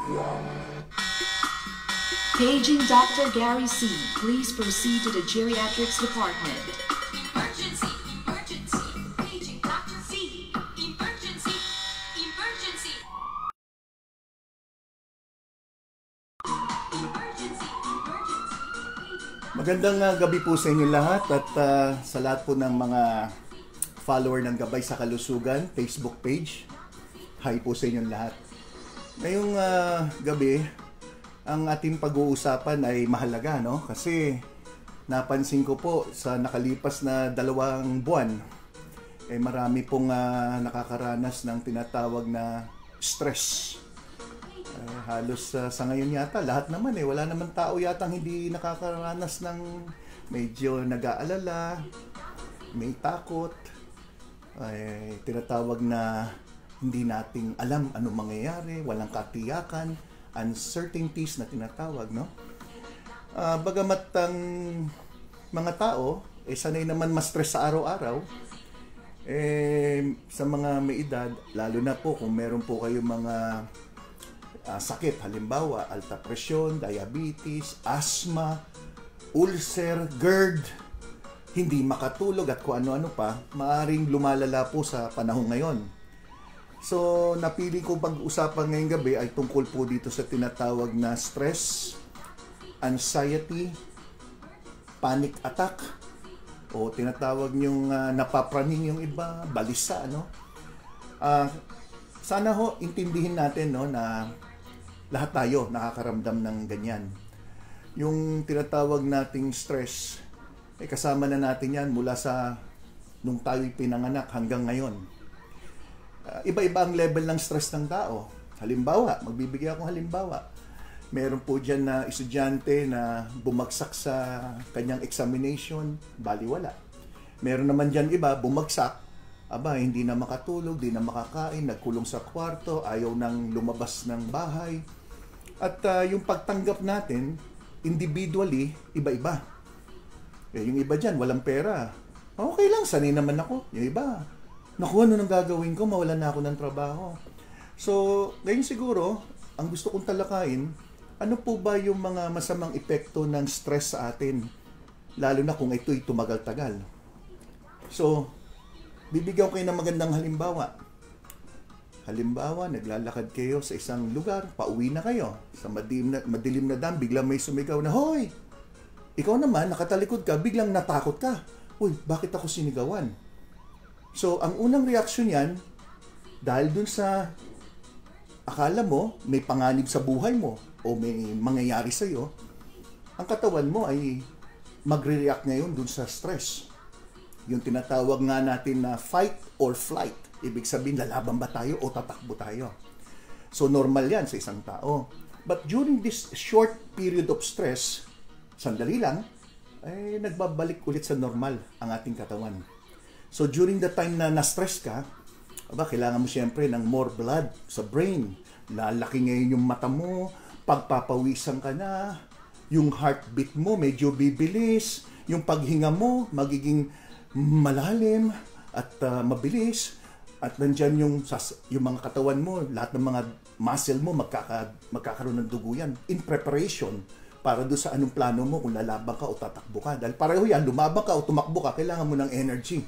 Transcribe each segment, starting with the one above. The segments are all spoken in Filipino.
Paging Dr. Gary C. Please proceed to the geriatrics department. Emergency! Emergency! Paging Dr. C. Emergency! Emergency! Emergency! Emergency! Magandang gabi po sa inyo lahat at sa lahat po ng mga follower ng Gabay sa Kalusugan Facebook page. Hi po sa inyong lahat. Ngayong gabi, ang ating pag-uusapan ay mahalaga, no? Kasi napansin ko po sa nakalipas na 2 buwan, marami pong nakakaranas ng tinatawag na stress. Halos sa ngayon yata, lahat naman wala naman tao yatang hindi nakakaranas ng medyo nag-aalala, may takot, tinatawag na hindi nating alam ano mangyayari, walang katiyakan, uncertainties na tinatawag, no? Bagamat ang mga tao, sanay naman ma-stress sa araw-araw, sa mga may edad, lalo na po kung meron po kayong mga sakit, halimbawa, alta presyon, diabetes, asthma, ulcer, GERD, hindi makatulog at kung ano-ano pa, maaring lumalala po sa panahon ngayon. So, napili ko pag-usapan ngayong gabi ay tungkol po dito sa tinatawag na stress, anxiety, panic attack, o tinatawag yung napapraning yung iba, balisa, no? Sana ho, intindihin natin, no, na lahat tayo nakakaramdam ng ganyan. Yung tinatawag nating stress, kasama na natin yan mula sa nung tayo'y pinanganak hanggang ngayon. Iba-iba ang level ng stress ng tao. Halimbawa, magbibigay akong halimbawa. Meron po dyan na estudyante na bumagsak sa kanyang examination, baliwala. Meron naman dyan iba, bumagsak, hindi na makatulog, di na makakain, nagkulong sa kwarto, ayaw nang lumabas ng bahay. At yung pagtanggap natin, individually, iba-iba. Yung iba dyan, walang pera. Okay lang, sanay naman ako. Yung iba, naku, ano nang gagawin ko? Mawalan na ako ng trabaho. So, ngayon siguro, ang gusto kong talakayin, ano po ba yung mga masamang epekto ng stress sa atin? Lalo na kung ito'y tumagal-tagal. So, bibigyan ko kayo ng magandang halimbawa. Halimbawa, naglalakad kayo sa isang lugar, pauwi na kayo. Sa madilim na dam, biglang may sumigaw na, "Hoy! Ikaw naman, nakatalikod ka, biglang natakot ka. Uy, bakit ako sinigawan?" So, ang unang reaksyon yan, dahil dun sa akala mo, may panganib sa buhay mo o may mangyayari sa'yo, ang katawan mo ay magre-react ngayon dun sa stress. Yung tinatawag nga natin na fight or flight. Ibig sabihin, lalaban ba tayo o tatakbo tayo? So, normal yan sa isang tao. But during this short period of stress, sandali lang, nagbabalik ulit sa normal ang ating katawan. So, during the time na na-stress ka, kailangan mo siyempre ng more blood sa brain. Lalaki ngayon yung mata mo, pagpapawisan ka na, yung heartbeat mo medyo bibilis, yung paghinga mo magiging malalim at mabilis, at nandyan yung mga katawan mo, lahat ng mga muscle mo magkakaroon ng dugo yan in preparation para doon sa anong plano mo, kung lalaban ka o tatakbo ka. Dahil pareho yan, lumaban ka o tumakbo ka, kailangan mo ng energy.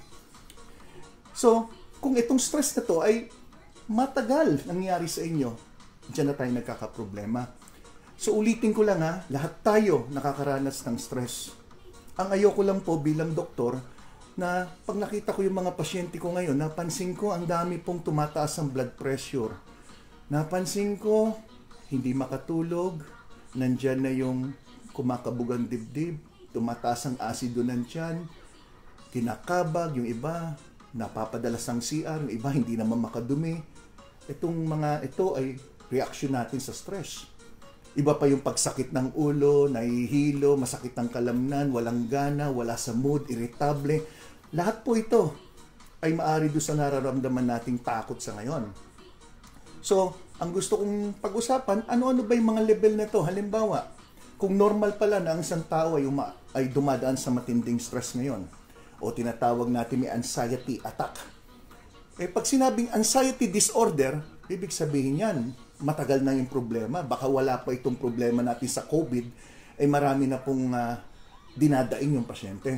So, kung itong stress na to ay matagal nangyari sa inyo, dyan na tayo nagkakaproblema. So, ulitin ko lang lahat tayo nakakaranas ng stress. Ang ayoko lang po bilang doktor, na pag nakita ko yung mga pasyente ko ngayon, napansin ko ang dami pong tumataas ang blood pressure. Napansin ko, hindi makatulog, nandyan na yung kumakabugang dibdib, tumataas ang asido ng tiyan, kinakabag, yung iba, napapadalas ang CR, yung iba hindi naman makadumi. Itong mga ito ay reaction natin sa stress. Iba pa yung pagsakit ng ulo, nahihilo, masakit ang kalamnan, walang gana, wala sa mood, irritable. Lahat po ito ay maaari doon sa nararamdaman nating takot sa ngayon. So, ang gusto kong pag-usapan, ano-ano ba yung mga level na ito? Halimbawa, kung normal pala na ang isang tao ay dumadaan sa matinding stress ngayon, o tinatawag natin may anxiety attack. Pag sinabing anxiety disorder, ibig sabihin yan, matagal na yung problema. Baka wala pa itong problema natin sa COVID, ay marami na pong dinadaing yung pasyente.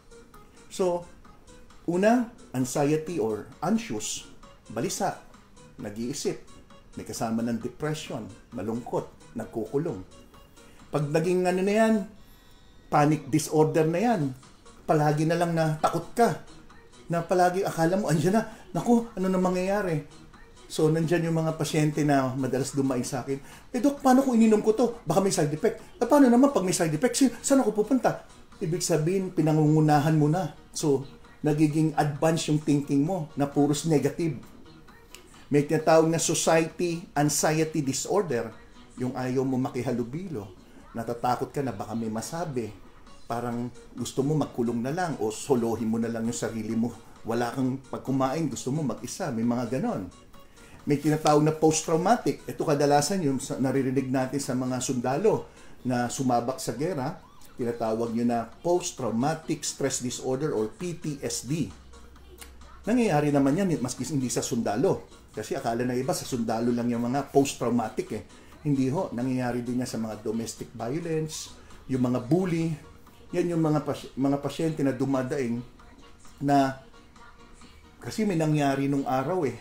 So, una, anxiety or anxious, balisa, nag-iisip, may kasama ng depression, malungkot, nagkukulong. Pag naging ano na yan, panic disorder na yan, palagi na lang na takot ka, na palagi akala mo, andyan na, naku, ano na mangyayari? So, nandyan yung mga pasyente na madalas dumaing sa akin, Dok, paano kung ininom ko to? Baka may side effect. Paano naman pag may side effect? Saan ako pupunta? Ibig sabihin, pinangungunahan mo na. So, nagiging advanced yung thinking mo na puros negative. May tinatawag na society anxiety disorder, yung ayaw mo makihalubilo. Natatakot ka na baka may masabi. Parang gusto mo magkulong na lang o solohin mo na lang yung sarili mo. Wala kang pagkumain, gusto mo mag-isa. May mga ganon. May tinatawag na post-traumatic. Ito kadalasan yung naririnig natin sa mga sundalo na sumabak sa gera. Tinatawag nyo na post-traumatic stress disorder or PTSD. Nangyayari naman yan, maski hindi sa sundalo. Kasi akala na iba, sa sundalo lang yung mga post-traumatic eh. Hindi ho, nangyayari din yan sa mga domestic violence, yung mga bully. Yan yung mga pasyente na dumadaing na kasi may nangyari nung araw eh.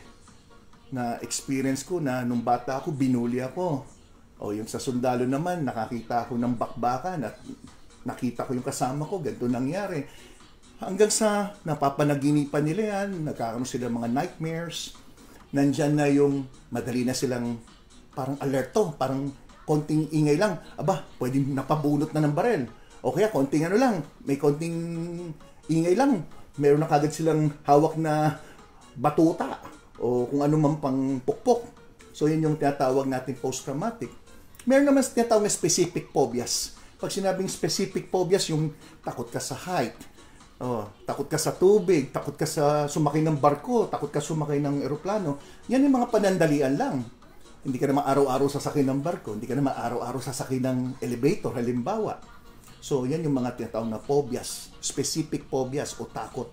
Na experience ko na nung bata ako, binuli ako. O yung sa sundalo naman, nakakita ako ng bakbakan at nakita ko yung kasama ko, ganito nangyari. Hanggang sa napapanaginipan nila yan, nagkakaroon sila mga nightmares, nandyan na yung madali na silang parang alerto, parang konting ingay lang, aba, pwedeng napabunot na ng barel. O kaya konting ano lang, may konting ingay lang, meron na kagad silang hawak na batuta o kung ano man pang pukpok. So yun yung tinatawag natin post-traumatic. Meron naman tinatawag na specific phobias. Pag sinabing specific phobias, yung takot ka sa height, takot ka sa tubig, takot ka sa sumakay ng barko, takot ka sumakay ng eroplano. Yan yung mga panandalian lang. Hindi ka naman araw-araw sasakay ng barko, hindi ka naman araw-araw sasakay ng elevator, halimbawa. So yan yung mga tinatawag na phobias, specific phobias o takot.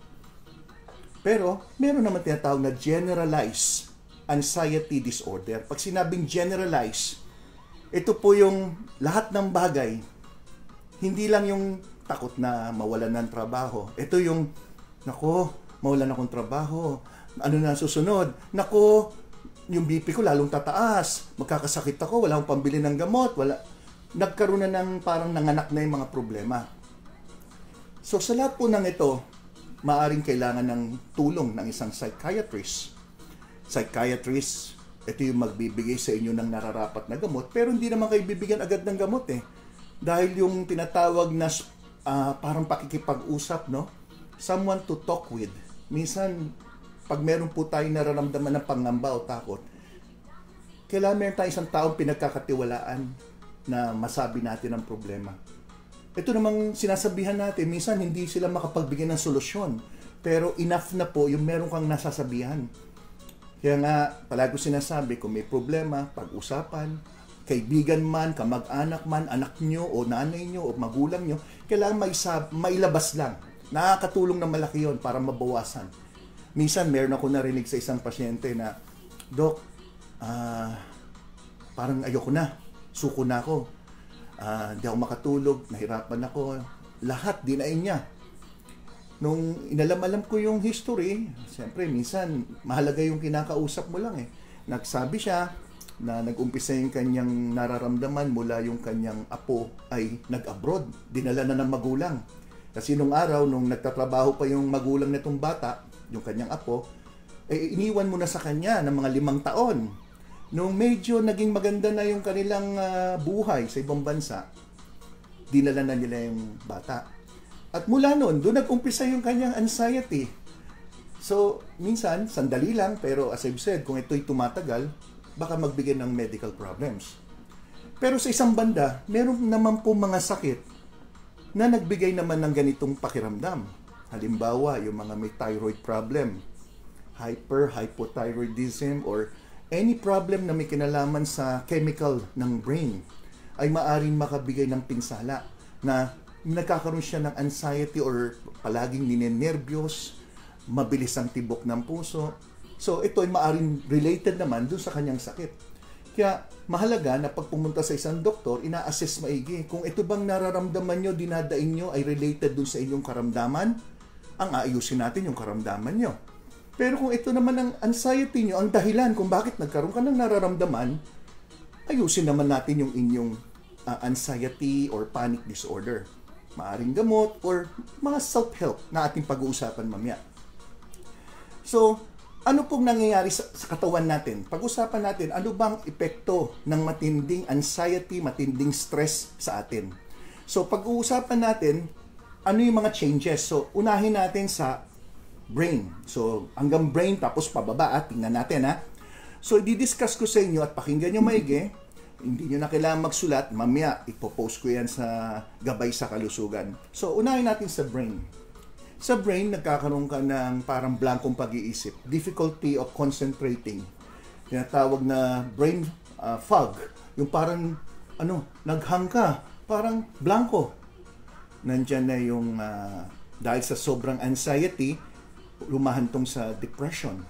Pero meron naman tinatawag na generalized anxiety disorder. Pag sinabing generalized, ito po yung lahat ng bagay, hindi lang yung takot na mawalan ng trabaho. Ito yung, nako, mawalan akong trabaho. Ano na susunod? Nako, yung BP ko lalong tataas. Magkakasakit ako, wala akong pambili ng gamot. Nagkaroon na ng parang nanganak na yung mga problema. So sa lahat po ng ito, maaring kailangan ng tulong ng isang psychiatrist. Psychiatrist, ito yung magbibigay sa inyo ng nararapat na gamot, pero hindi naman kayo bibigyan agad ng gamot eh. Dahil yung tinatawag na parang pakikipag-usap, no? Someone to talk with. Minsan, pag meron po tayong nararamdaman ng pangamba o takot, kailangan meron tayong isang taong pinagkakatiwalaan na masabi natin ang problema. Ito namang sinasabihan natin, minsan hindi sila makapagbigay ng solusyon, pero enough na po yung meron kang nasasabihan. Kaya nga, palagi ko sinasabi, kung may problema, pag-usapan, kaibigan man, kamag-anak man, anak nyo, o nanay nyo, o magulang nyo, kailangan mailabas lang. Nakakatulong na malaki yon para mabawasan. Minsan, meron ako narinig sa isang pasyente na, Dok, parang ayoko na, suko na ako, di ako makatulog, nahirapan ako, lahat dinain niya. Nung inalam-alam ko yung history, siyempre, minsan, mahalaga yung kinakausap mo lang eh. Nagsabi siya na nag-umpisa yung kanyang nararamdaman mula yung kanyang apo ay nag-abroad, dinala na ng magulang. Kasi nung araw, nung nagtatrabaho pa yung magulang nitong bata, yung kanyang apo, eh, iniwan mo na sa kanya ng mga 5 taon. Nung medyo naging maganda na yung kanilang buhay sa ibang bansa, dinala na nila yung bata. At mula noon, doon nag-umpisa yung kanyang anxiety. So, minsan, sandali lang, pero as I've said, kung ito'y tumatagal, baka magbigay ng medical problems. Pero sa isang banda, meron naman po mga sakit na nagbigay naman ng ganitong pakiramdam. Halimbawa, yung mga may thyroid problem, hypothyroidism, or any problem na may kinalaman sa chemical ng brain, ay maaring makabigay ng pinsala na nagkakaroon siya ng anxiety or palaging ninenervyos, mabilis ang tibok ng puso. So ito ay maaring related naman dun sa kanyang sakit. Kaya mahalaga na pag pumunta sa isang doktor, ina-assess maigi kung ito bang nararamdaman nyo, dinadain nyo ay related dun sa inyong karamdaman, ang aayusin natin yung karamdaman nyo. Pero kung ito naman ang anxiety nyo, ang dahilan kung bakit nagkaroon ka ng nararamdaman, ayusin naman natin yung inyong anxiety or panic disorder. Maaring gamot or mga self-help na ating pag-uusapan mamaya. So, ano pong nangyayari sa katawan natin? Pag-usapan natin, ano bang epekto ng matinding anxiety, matinding stress sa atin? So, pag-uusapan natin, ano yung mga changes? So, unahin natin sa brain. So, hanggang brain, tapos pababa, tingnan natin, ha? So, i-discuss ko sa inyo at pakinggan nyo maigi. Hindi nyo na kailangan magsulat. Mamaya, ipopost ko yan sa Gabay sa Kalusugan. So, unahin natin sa brain. Sa brain, nagkakaroon ka ng parang blankong pag-iisip. Difficulty of concentrating. Tinatawag na brain fog. Yung parang, naghang ka. Parang blanco. Nandyan na yung, dahil sa sobrang anxiety, lumahantong sa depression.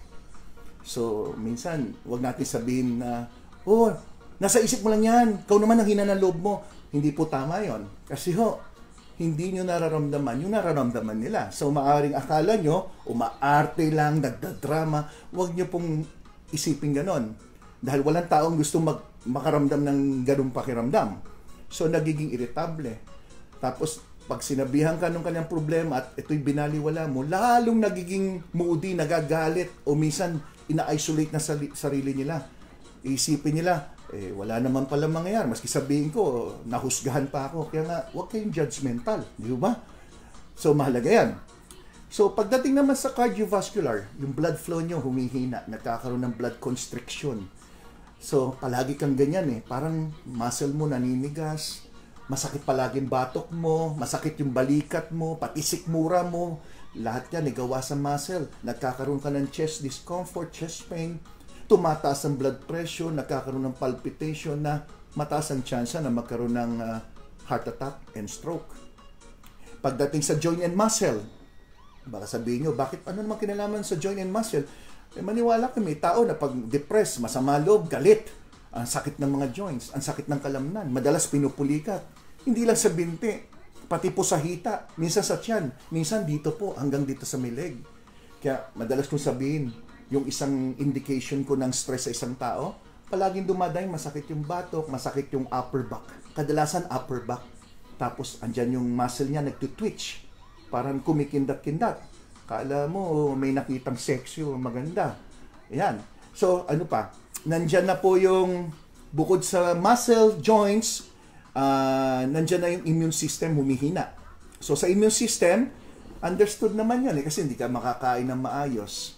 So, minsan, wag natin sabihin na, nasa isip mo lang yan. Ikaw naman ang hina ng loob mo. Hindi po tama yon. Kasi hindi nyo nararamdaman yung nararamdaman nila. So, maaaring akala nyo, umaarte lang, nagdadrama. Huwag nyo pong isipin ganon. Dahil walang taong gusto makaramdam ng ganung pakiramdam. So, nagiging irritable. Tapos, pag sinabihan ka ng kanyang problema at ito'y binaliwala mo, lalong nagiging moody, nagagalit, o minsan ina-isolate na sarili nila. Isipin nila, wala naman pala mangyayari. Maski sabihin ko, nahusgahan pa ako. Kaya nga, huwag kayong judgmental. Di ba? So, mahalaga yan. So, pagdating naman sa cardiovascular, yung blood flow nyo humihina. Nagkakaroon ng blood constriction. So, palagi kang ganyan Parang muscle mo naninigas. Masakit palaging batok mo. Masakit yung balikat mo. Pati sikmura mo. Lahat yan, gawa sa muscle. Nagkakaroon ka ng chest discomfort, chest pain. Tumataas ang blood pressure, nagkakaroon ng palpitation na mataas ang tsansa na magkaroon ng heart attack and stroke. Pagdating sa joint and muscle, baka sabihin nyo, bakit ano naman kinalaman sa joint and muscle? Maniwala kami, tao na pag depressed, masama loob, galit, ang sakit ng mga joints, ang sakit ng kalamnan, madalas pinupulikat. Hindi lang sa binti, pati po sa hita, minsan sa tiyan, minsan dito po, hanggang dito sa may leg. Kaya madalas kong sabihin, yung isang indication ko ng stress sa isang tao, palaging dumadaing masakit yung batok, masakit yung upper back. Kadalasan upper back. Tapos andyan yung muscle niya nagtutwitch. Parang kumikindat-kindat. Kala mo may nakitang sexy o maganda. Ayan. So ano pa? Nandyan na po yung bukod sa muscle, joints, nandyan na yung immune system humihina. So sa immune system, understood naman yan kasi hindi ka makakain ng maayos.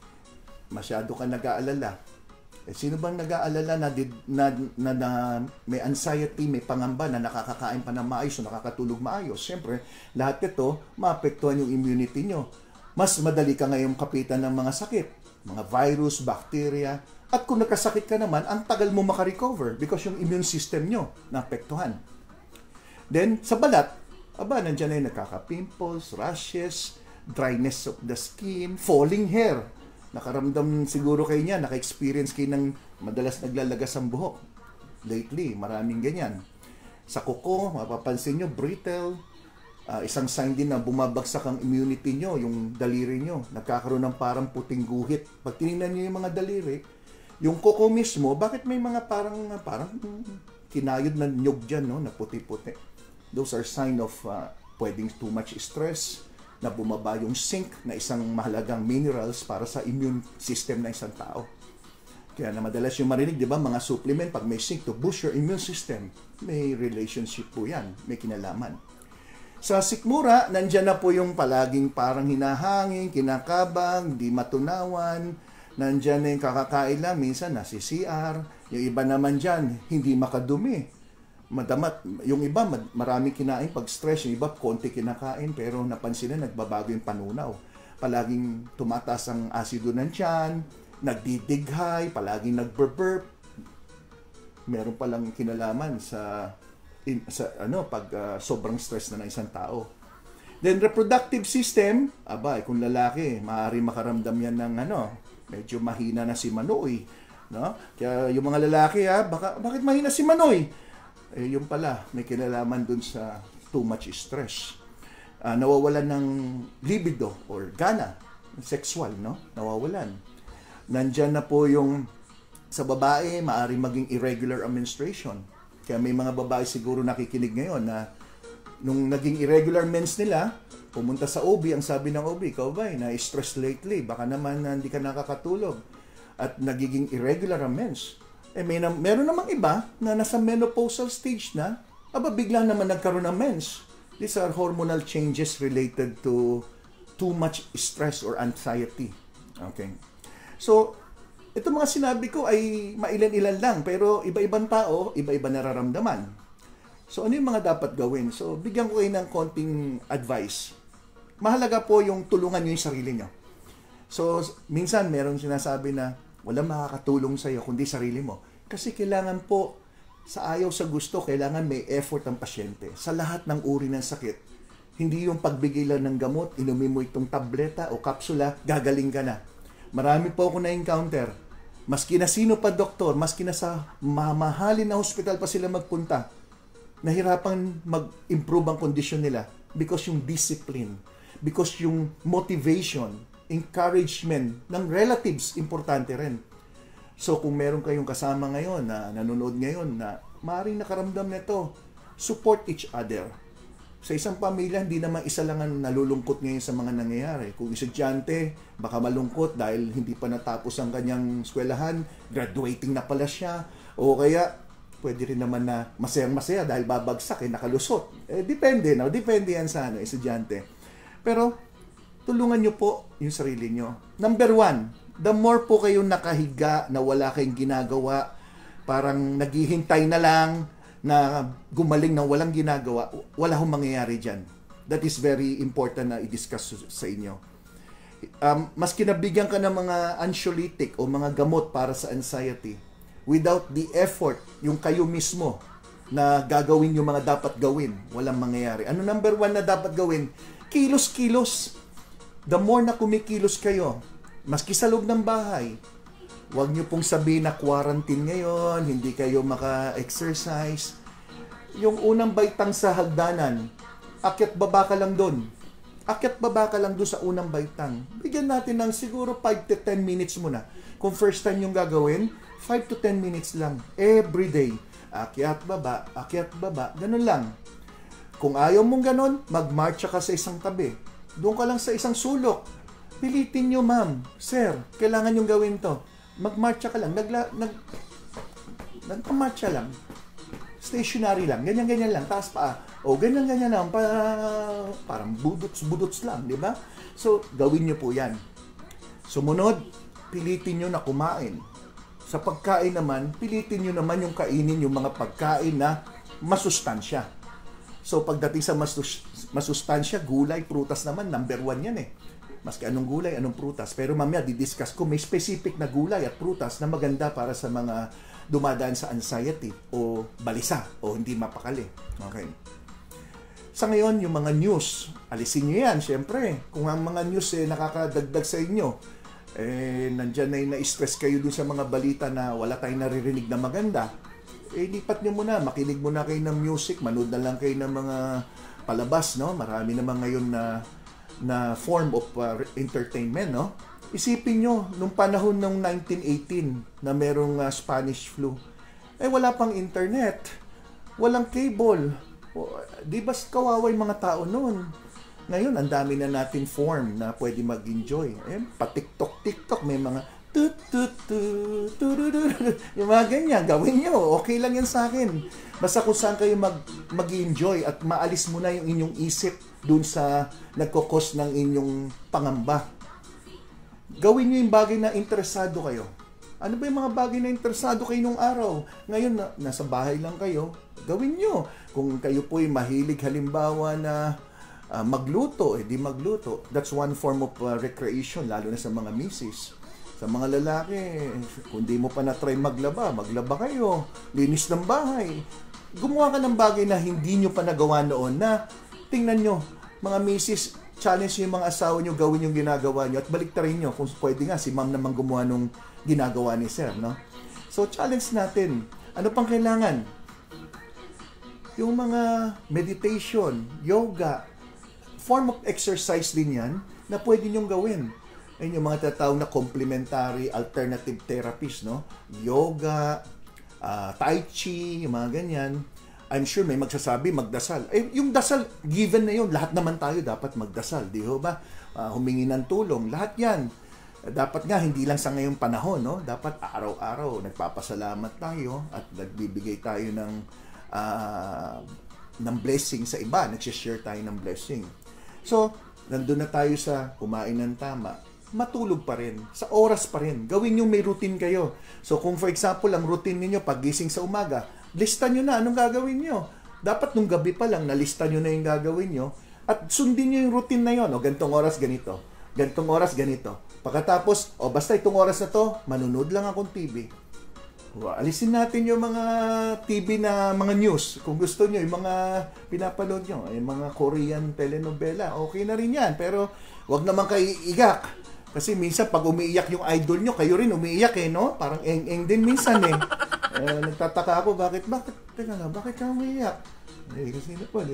Masyado ka nag-aalala. Sino bang nag-aalala na may anxiety, may pangamba na nakakakain pa ng maayos o nakakatulog maayos? Siyempre, lahat ito, maapektuhan yung immunity nyo. Mas madali ka ngayong kapitan ng mga sakit. Mga virus, bacteria. At kung nakasakit ka naman, ang tagal mo makarecover because yung immune system nyo naapektuhan. Then, sa balat, nandiyan na yung nakaka-pimples, rashes, dryness of the skin, falling hair. Nakaramdam siguro kayo niya, naka-experience kayo ng madalas naglalagas ang buhok. Lately, maraming ganyan. Sa kuko, mapapansin nyo, brittle. Isang sign din na bumabagsak ang immunity nyo, yung daliri nyo. Nagkakaroon ng parang puting guhit. Pag tinignan nyo yung mga daliri, yung kuko mismo, bakit may mga parang kinayod na nyog dyan, na puti-puti? Those are sign of pwedeng too much stress, na bumaba yung zinc na isang mahalagang minerals para sa immune system ng isang tao. Kaya na madalas yung marinig, di ba, mga supplement, pag may zinc to boost your immune system, may relationship po yan, may kinalaman. Sa sikmura, nandyan na po yung palaging parang hinahangin, kinakabang, di matunawan, nandyan na yung kakakain lang, minsan nasi CR, yung iba naman dyan, hindi makadumi. Madamat, yung iba maraming kinain pag stress, yung iba konti kinakain pero napansin na nagbabago yung panunaw. Palaging tumataas ang asido ng tiyan, nagdidighay, palaging nagburp. Meron palang kinalaman sa pag sobrang stress na ng isang tao. Then reproductive system, kung lalaki, maaari makaramdam yan ng medyo mahina na si Manoy. No? Kaya yung mga lalaki, bakit mahina si Manoy? Yung pala, may kinalaman dun sa too much stress. Nawawalan ng libido or gana, sexual, no? Nawawalan. Nandyan na po yung sa babae, maaari maging irregular ang menstruation. Kaya may mga babae siguro nakikinig ngayon na nung naging irregular mens nila, pumunta sa OB, ang sabi ng OB, ikaw ba na-stress lately? Baka naman hindi ka nakakatulog. At nagiging irregular ang mens. Meron namang iba na nasa menopausal stage na, bigla naman nagkaroon ng mens. These are hormonal changes related to too much stress or anxiety. Okay. So, ito mga sinabi ko ay mailan-ilan lang, pero iba-ibang tao, iba-iba nararamdaman. So, ano yung mga dapat gawin? So, bigyan ko kayo ng konting advice. Mahalaga po yung tulungan nyo yung sarili nyo. So, minsan meron sinasabi na walang makakatulong sa'yo kundi sarili mo. Kasi kailangan po, sa ayaw sa gusto, kailangan may effort ang pasyente. Sa lahat ng uri ng sakit, hindi yung pagbigay lang ng gamot, inumin mo itong tableta o kapsula, gagaling ka na. Marami po ako na-encounter. Maski na sino pa doktor, maski na sa mamahalin na hospital pa sila magpunta, nahirapan mag-improve ang kondisyon nila because yung discipline, because yung motivation, encouragement ng relatives, importante rin. So kung meron kayong kasama ngayon na nanonood ngayon na maaaring nakaramdam nito, support each other. Sa isang pamilya, hindi naman isa lang ang nalulungkot ngayon sa mga nangyayari. Kung estudyante, baka malungkot dahil hindi pa natapos ang kanyang eskwelahan, graduating na pala siya, o kaya pwede rin naman na masayang-masaya dahil babagsak, nakalusot. Depende yan sa estudyante. Pero, tulungan nyo po yung sarili nyo. Number 1, the more po kayong nakahiga na wala kayong ginagawa, parang naghihintay na lang, na gumaling ng walang ginagawa, wala hong mangyayari dyan. That is very important na i-discuss sa inyo. Mas kinabigyan ka ng mga anxiolytic o mga gamot para sa anxiety, without the effort, yung kayo mismo, na gagawin yung mga dapat gawin, walang mangyayari. Ano number 1 na dapat gawin? Kilos-kilos. The more na kumikilos kayo, maski sa loob ng bahay, huwag nyo pong sabihin na quarantine ngayon, hindi kayo maka-exercise. Yung unang baitang sa hagdanan, akyat baba ka lang doon. Akyat baba ka lang doon sa unang baitang. Bigyan natin ng siguro 5 to 10 minutes muna. Kung first time yung gagawin, 5 to 10 minutes lang. Every day. Akyat baba, ganun lang. Kung ayaw mong ganun, mag-marcha ka sa isang tabi. Doon ka lang sa isang sulok. Pilitin nyo, ma'am, sir, kailangan yung gawin to. Mag-marcha ka lang, nagpa-marcha lang. Stationary lang, ganyan-ganyan lang, taas pa. O ganyan-ganyan lang, parang budots-budots lang, di ba? So, gawin nyo po yan. Sumunod, pilitin nyo na kumain. Sa pagkain naman, pilitin nyo naman yung kainin yung mga pagkain na masustansya. So, pagdating sa masustansya, gulay, prutas naman, number 1 yan eh. Maski anong gulay, anong prutas. Pero mamaya, didiscuss ko, may specific na gulay at prutas na maganda para sa mga dumadaan sa anxiety o balisa o hindi mapakali. Okay. Sa ngayon, yung mga news, alisin nyo yan, syempre. Kung ang mga news nakakadagdag sa inyo, nandyan na na-stress kayo dun sa mga balita na wala tayong naririnig na maganda, lipat nyo muna, makinig muna kayo ng music, manood na lang kayo ng mga palabas, no? Marami naman ngayon na form of entertainment, no? Isipin nyo, nung panahon ng 1918 na merong Spanish flu, wala pang internet, walang cable. Di ba kawawa yung mga tao noon? Ngayon, ang dami na natin form na pwede mag-enjoy. Pa-TikTok, may mga yung mga ganyan, gawin nyo. Okay lang yan sa akin. Basta kung saan kayo mag-enjoy at maalis mo na yung inyong isip dun sa nagkokos ng inyong pangamba. Gawin nyo yung bagay na interesado kayo. Ano ba yung mga bagay na interesado kayo nung araw? Ngayon, nasa bahay lang kayo. Gawin nyo. Kung kayo po'y mahilig halimbawa na magluto, di magluto. That's one form of recreation, lalo na sa mga misis. Sa mga lalaki, kung di mo pa na-try maglaba kayo. Linis ng bahay. Gumawa ka ng bagay na hindi nyo pa nagawa noon na tingnan nyo, mga misis, challenge yung mga asawa nyo, gawin yung ginagawa nyo at baliktarin nyo kung pwede nga si ma'am naman gumawa nung ginagawa ni sir, no? So, challenge natin. Ano pang kailangan? Yung mga meditation, yoga, form of exercise din yan na pwede nyong gawin. Ayun yung mga tatawag na complementary alternative therapies, no? Yoga, tai chi, yung mga ganyan. I'm sure may magsasabi, magdasal. Yung dasal, given na yun. Lahat naman tayo dapat magdasal, di ba? Humingi ng tulong. Lahat yan. Dapat nga, hindi lang sa ngayong panahon, no? Dapat araw-araw, nagpapasalamat tayo at nagbibigay tayo ng blessing sa iba. Nagsishare tayo ng blessing. So, nandun na tayo sa kumain ng tama. Matulog pa rin. Sa oras pa rin. Gawin yung may routine kayo. So, kung for example, ang routine niyo paggising sa umaga, lista nyo na anong gagawin nyo. Dapat nung gabi pa lang, nalista nyo na yung gagawin nyo at sundin nyo yung routine na yun. O, gantong oras, ganito. Gantong oras, ganito. Pagkatapos, basta itong oras na to, manunod lang akong TV. Alisin natin yung mga TV na mga news. Kung gusto nyo, yung mga pinapanood nyo, yung mga Korean telenovela, okay na rin yan. Pero, wag naman kayo igak. Kasi minsan, pag umiiyak yung idol nyo, kayo rin umiiyak no? Parang eng-eng din minsan nagtataka ako, bakit ka umiiyak? Kasi na po,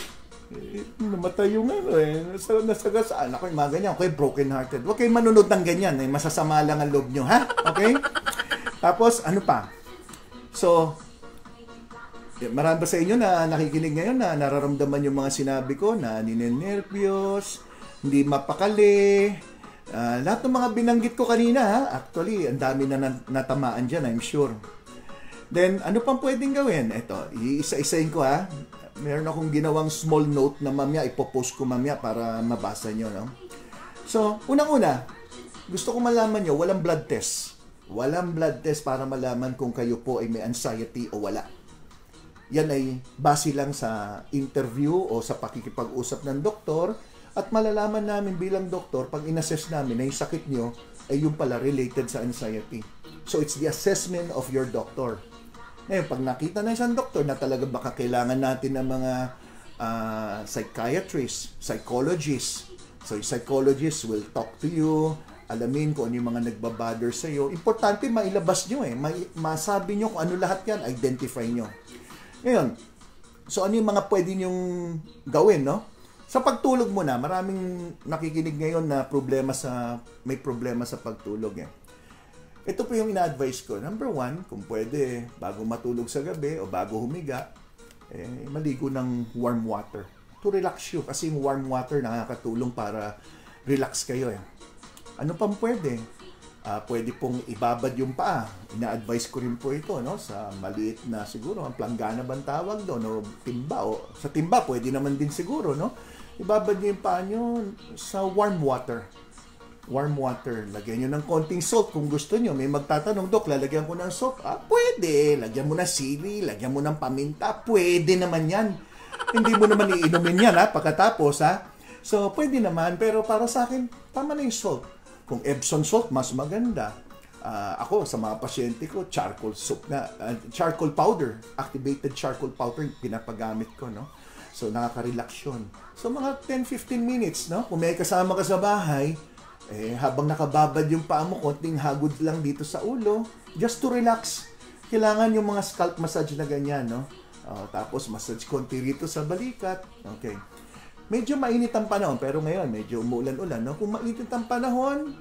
namatay yung nasagasaan ako yung mga ganyan. Okay, broken hearted. Huwag kayong manunod ng ganyan. Masasama lang ang loob nyo, ha? Okay? Tapos, ano pa? So, marami ba sa inyo na nakikinig ngayon na nararamdaman yung mga sinabi ko na ninenervyos, hindi mapakali, lahat ng mga binanggit ko kanina, ha? Actually, ang dami na natamaan dyan, I'm sure. Then, ano pang pwedeng gawin? Ito, iisa-isain ko, ha? Meron akong ginawang small note na mamaya, ipopost ko mamaya para mabasa nyo, no? So, unang-una, gusto ko malaman nyo, walang blood test. Walang blood test para malaman kung kayo po ay may anxiety o wala. Yan ay base lang sa interview o sa pakikipag-usap ng doktor at malalaman namin bilang doktor, pag inassess namin na yung sakit nyo ay yung pala related sa anxiety. So, it's the assessment of your doctor. Ngayon, pag nakita na isang doktor na talaga baka kailangan natin ng mga psychiatrists, psychologists. So, yung psychologist will talk to you, alamin kung ano yung mga nagbabother sa iyo. Importante, mailabas nyo masabi nyo kung ano lahat yan, identify nyo. Ngayon, so ano yung mga pwede nyong gawin, no? Sa pagtulog mo na, maraming nakikinig ngayon na may problema sa pagtulog Ito po yung ina-advise ko. Number 1, kung pwede, bago matulog sa gabi o bago humiga, maligo ng warm water. To relax you. Kasi yung warm water nakakatulong para relax kayo. Ano pang pwede? Pwede pong ibabad yung paa. Ina-advise ko rin po ito, no? Sa maliit na siguro, ang planggana bang tawag doon, o timba. O, sa timba, pwede naman din siguro, no? Ibabad nyo yung paa nyo sa warm water. Warm water. Lagyan nyo ng konting salt kung gusto nyo. May magtatanong, Dok, lalagyan ko ng salt? Pwede. Lagyan mo ng sili, lagyan mo ng paminta. Pwede naman yan. Hindi mo naman iinumin yan, pagkatapos, So, pwede naman. Pero para sa akin, tama na yung salt. Kung Epsom salt, mas maganda. Ako, sa mga pasyente ko, charcoal powder, activated charcoal powder, pinapagamit ko, no? So, nakaka-relax yun. So, mga 10-15 minutes, no? Kung may kasama ka sa bahay, habang nakababad yung paa mo, konting hagod lang dito sa ulo, just to relax. Kailangan yung mga scalp massage na ganyan, no? Tapos, massage konti rito sa balikat. Okay. Medyo mainit ang panahon, pero ngayon, medyo umuulan-ulan, no? Kung mainit ang panahon,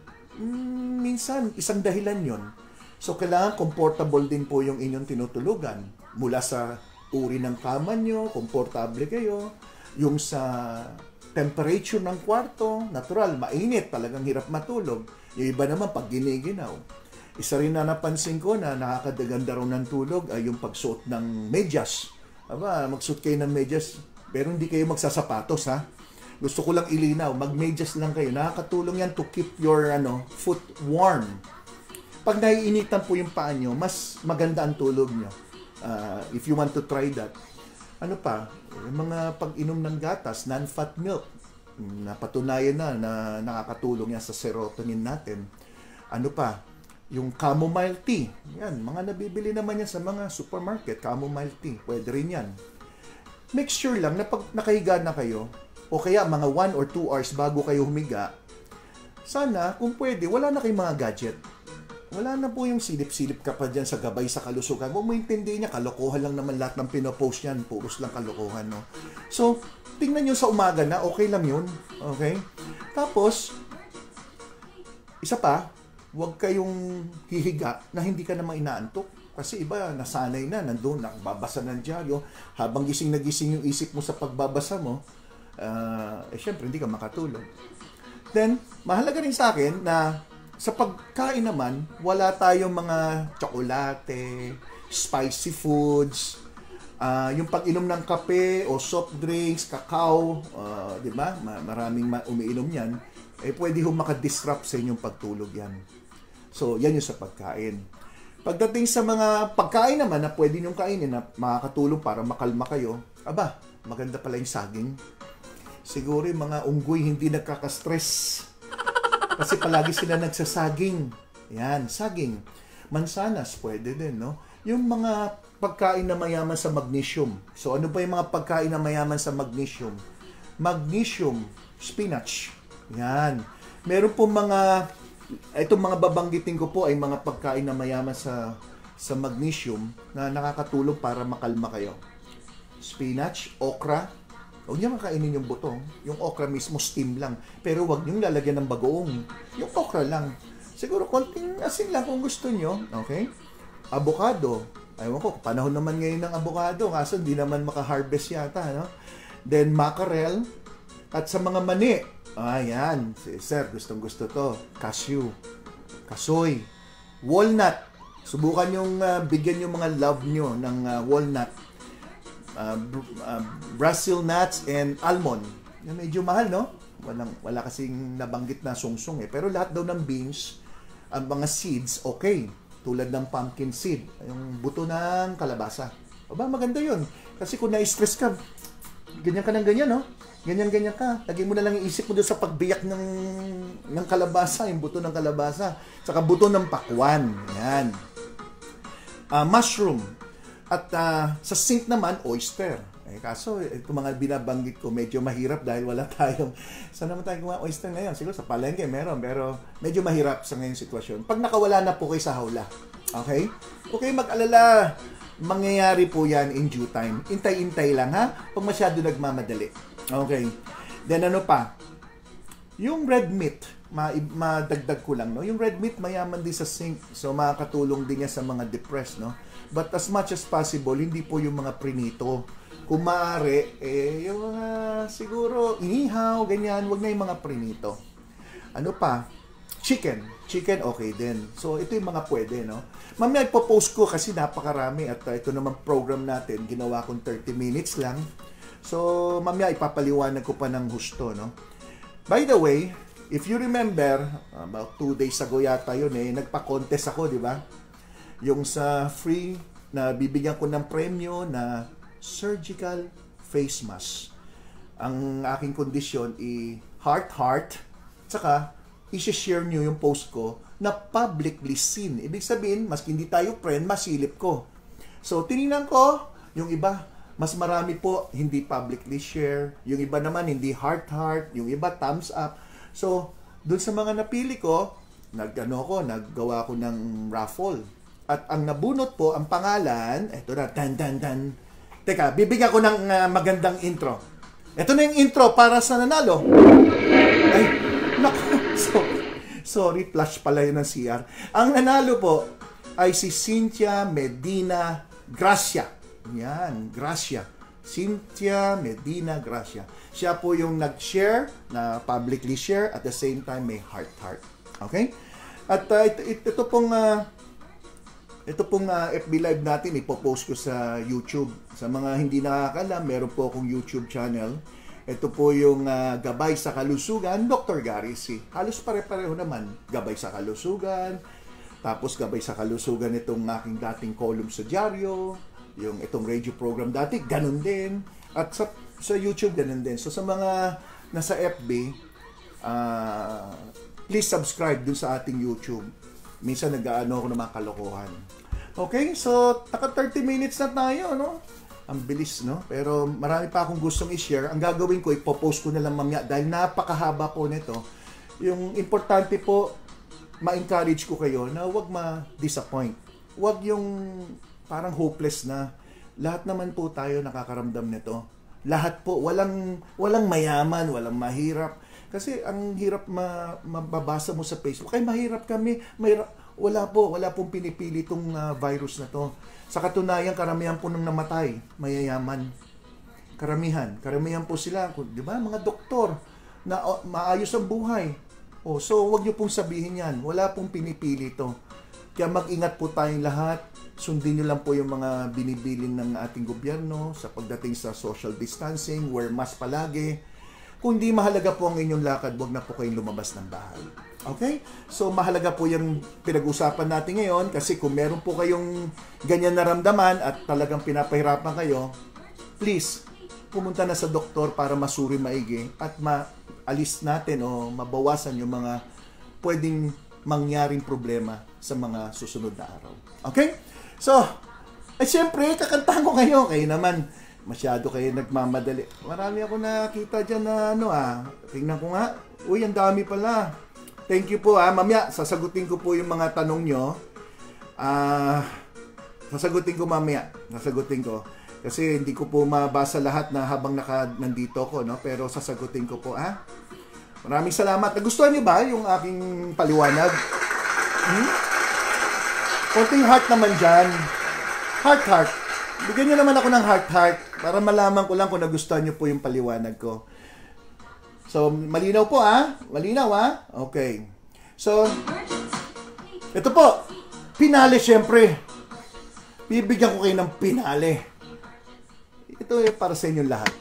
minsan, isang dahilan yon. So, kailangan comfortable din po yung inyong tinutulugan. Mula sa uri ng kama nyo, komportable kayo. Yung sa temperature ng kwarto, natural, mainit, talagang hirap matulog. Yung iba naman, pag giniginaw. Isa rin na napansin ko na nakakadaganda raw ng tulog ay yung pagsuot ng medyas. Magsuot kayo ng medyas, pero hindi kayo magsasapatos, Gusto ko lang ilinaw, mag-medyas lang kayo. Nakakatulong yan to keep your foot warm. Pag naiinitan po yung paa nyo, mas maganda ang tulog nyo. If you want to try that. Ano pa? Yung mga pag-inom ng gatas, non-fat milk. Napatunayan na nakakatulong yan sa serotonin natin. Ano pa? Yung chamomile tea. Yan, mga nabibili naman yan sa mga supermarket. Chamomile tea. Pwede rin yan. Make sure lang na pag nakahiga na kayo, o kaya mga 1 or 2 hours bago kayo humiga, sana, kung pwede, wala na kayong mga gadget. Wala na po yung silip-silip ka pa dyan sa gabay sa kalusugan. Huwag mo intindihin niya, kalokohan lang naman lahat ng pinopost yan. Puros lang kalokohan, no? So, tingnan nyo sa umaga na, okay lang yun. Okay? Tapos, isa pa, huwag kayong hihiga na hindi ka naman inaantok. Kasi iba, nasanay na, nandun, nakababasa ng dyaryo. Habang gising na gising yung isip mo sa pagbabasa mo, syempre, hindi ka makatulog. Then, mahalaga rin sa akin na sa pagkain naman, wala tayong mga tsokolate, spicy foods, yung pag-inom ng kape o soft drinks, kakao, di ba? Maraming umiinom yan. Pwede hong makadisrupt sa inyong pagtulog yan. So, yan yung sa pagkain. Pagdating sa mga pagkain naman na pwede niyong kainin na makakatulong para makalma kayo, aba, maganda pala yung saging. Siguro yung mga unggoy hindi nagkaka-stress. Kasi palagi sila nagsasaging. Yan, saging. Mansanas, pwede din, no? Yung mga pagkain na mayaman sa magnesium. So, ano ba yung mga pagkain na mayaman sa magnesium? Magnesium, spinach. Yan. Meron po itong mga babanggitin ko po ay mga pagkain na mayaman sa magnesium na nakakatulong para makalma kayo. Spinach, okra. Huwag niyo makainin yung buto. Yung okra mismo, steam lang. Pero huwag niyo lalagyan ng bagoong. Yung okra lang. Siguro konting asin lang kung gusto niyo. Okay? Avocado. Ayaw ko, panahon naman ngayon ng avocado. Kaso hindi naman maka-harvest yata. No? Then mackerel. At sa mga mani. Ayan. Sir, gustong-gusto to. Cashew. Kasoy. Walnut. Subukan yung bigyan yung mga love nyo ng walnut. Brazil nuts and almond. Yung medyo mahal, no? Wala kasing nabanggit na sungsong eh. Pero lahat daw ng beans, ang mga seeds, okay. Tulad ng pumpkin seed, yung buto ng kalabasa. Aba, maganda yun. Kasi kung na-stress ka, ganyan ka ng ganyan, no? Ganyan-ganyan ka. Lagay mo na lang iisip mo doon sa pagbiyak ng kalabasa, yung buto ng kalabasa. Saka buto ng pakwan. Yan. Mushroom. At sa sink naman, oyster. Kaso, itong mga binabanggit ko, medyo mahirap dahil wala tayong... Saan naman tayo kumain oyster ngayon? Siguro sa palengke, meron. Pero medyo mahirap sa ngayong sitwasyon. Pag nakawala na po kayo sa hawla. Okay? Okay, mag-alala. Mangyayari po yan in due time. Intay-intay lang, ha? Pag masyado nagmamadali. Okay. Then ano pa? Yung red meat, madagdag ko lang, no? Yung red meat, mayaman din sa zinc. So, makakatulong din niya sa mga depressed, no? But as much as possible, hindi po yung mga prinito. Kung maaari, yung siguro inihaw, ganyan, wag na yung mga prinito. Ano pa? Chicken. Chicken, okay din. So, ito yung mga pwede, no? Mamaya ipopost ko kasi napakarami at ito naman program natin, ginawa kong 30 minutes lang. So, mamaya ipapaliwanag ko pa ng husto, no? By the way, if you remember, about 2 days ago yata yun nagpa-contest ako, di ba? Yung sa free na bibigyan ko ng premyo na surgical face mask. Ang aking kondisyon heart, tsaka i-share nyo yung post ko na publicly seen. Ibig sabihin, maski hindi tayo friend, masilip ko. So, tinignan ko, yung iba, mas marami po hindi publicly share, yung iba naman hindi heart, yung iba thumbs up. So, dun sa mga napili ko, naggawa ko ng raffle. At ang nabunot po, ang pangalan, eto na, tan. Teka, bibigyan ko ng magandang intro. Ito na yung intro para sa nanalo. Ay, sorry, flash pala yun ng CR. Ang nanalo po ay si Cynthia Medina Gracia. Yan, Gracia. Cynthia Medina Gracia. Siya po yung nag-share, na publicly share, at the same time may heart. Okay? At ito pong FB Live natin, ipopost ko sa YouTube. Sa mga hindi nakakalam, meron po akong YouTube channel. Ito po yung Gabay sa Kalusugan, Dr. Gary C. Halos pare-pareho naman. Gabay sa Kalusugan, tapos Gabay sa Kalusugan itong aking dating column sa dyaryo, yung itong radio program dati, ganun din. At sa YouTube, ganun din. So sa mga nasa FB, please subscribe dun sa ating YouTube. Minsan nag-aano ako ng mga kalokohan. Okay, so naka 30 minutes na tayo, no? Ang bilis, no? Pero marami pa akong gustong i-share. Ang gagawin ko, ipopost ko na lang mamaya dahil napakahaba po nito. Yung importante po, ma-encourage ko kayo na huwag ma-disappoint. Huwag yung parang hopeless na. Lahat naman po tayo nakakaramdam nito. Lahat po, walang mayaman, walang mahirap. Kasi ang hirap mababasa mo sa Facebook, ay mahirap kami, wala pong pinipili itong virus na to. Sa katunayan, karamihan po nang namatay, mayayaman. Karamihan po sila, di ba, mga doktor na maayos ang buhay. So wag niyo pong sabihin yan, wala pong pinipili ito. Kaya mag-ingat po tayong lahat. Sundin niyo lang po yung mga binibilin ng ating gobyerno sa pagdating sa social distancing, wear mask palagi. Kung di mahalaga po ang inyong lakad, wag na po kayong lumabas ng bahay. Okay? So mahalaga po yung pinag-usapan natin ngayon kasi kung meron po kayong ganyan naramdaman at talagang pinapahirapan kayo, please, pumunta na sa doktor para masuri maigi at maalis natin o mabawasan yung mga pwedeng mangyaring problema sa mga susunod na araw. Okay? So, siyempre, kakantahan ko kayo. Kayo naman, masyado kayo nagmamadali. Marami ako nakita dyan na tingnan ko nga. Uy, ang dami pala. Thank you po Mamaya, sasagutin ko po yung mga tanong nyo. Sasagutin ko mamaya. Kasi hindi ko po mabasa lahat na habang nandito ko, no? Pero sasagutin ko po, Maraming salamat. Nagustuhan niyo ba yung aking paliwanag? Konting heart naman dyan. Heart. Bigyan niyo naman ako ng heart para malaman ko lang kung nagustuhan niyo po yung paliwanag ko. So, malinaw po, Malinaw, Okay. So, ito po. Pinale, syempre. Bibigyan ko kayo ng pinale. Ito para sa inyong lahat.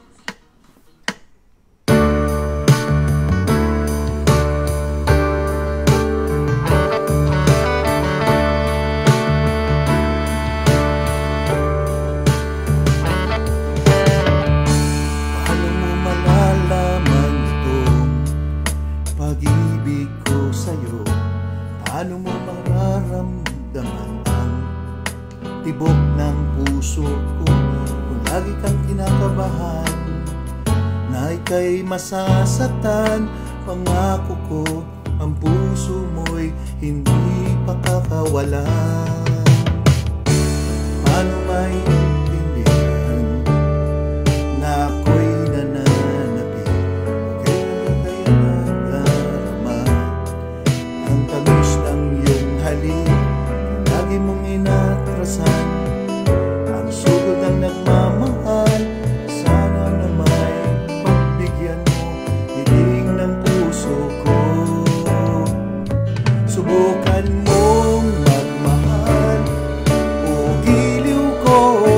Paano mo malalaman itong pag-ibig ko sa'yo? Paano mo mararamdaman ang tibok ng puso ko? Lagi kang kinakabahan na ika'y masasaktan. Pangako ko, ang puso mo'y hindi pakakawalan. Paano maintindihan na ako'y nananapin? Kailan kayo nadarama ang tamis ng iyong halik? Lagi mong inatrasan ang sugod ng nagmamahal. Sana na may pagbigyan mo hiling ng puso ko. Subukan mong magmahal o giliw ko.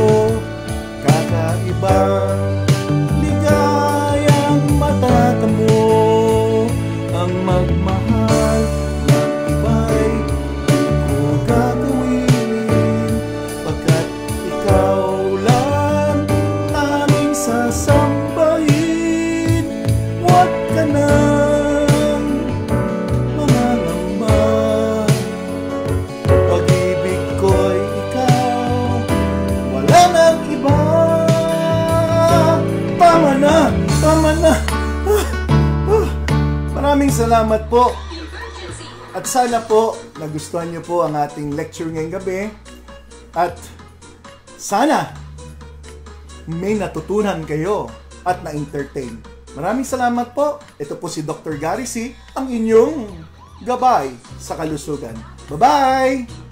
Kakaibang ligayang matatamo ang magmahal ng iba'y di ko gagawin. Pagkat ikaw lang aming sasambahin. Huwag ka nang mangangamba. Pag-ibig ko'y ikaw, wala nang iba. Tama na. Maraming salamat po. At sana po nagustuhan niyo po ang ating lecture ngayong gabi. At sana may natutunan kayo at na-entertain. Maraming salamat po. Ito po si Dr. Gary C., ang inyong gabay sa kalusugan. Bye-bye!